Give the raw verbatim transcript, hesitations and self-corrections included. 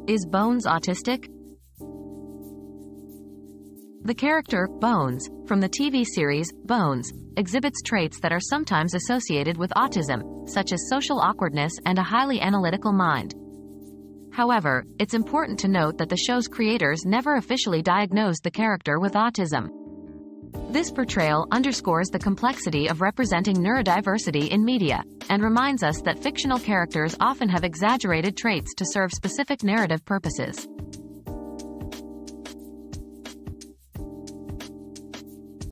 Is Bones autistic? The character, Bones, from the T V series, Bones, exhibits traits that are sometimes associated with autism, such as social awkwardness and a highly analytical mind. However, it's important to note that the show's creators never officially diagnosed the character with autism. This portrayal underscores the complexity of representing neurodiversity in media, and reminds us that fictional characters often have exaggerated traits to serve specific narrative purposes.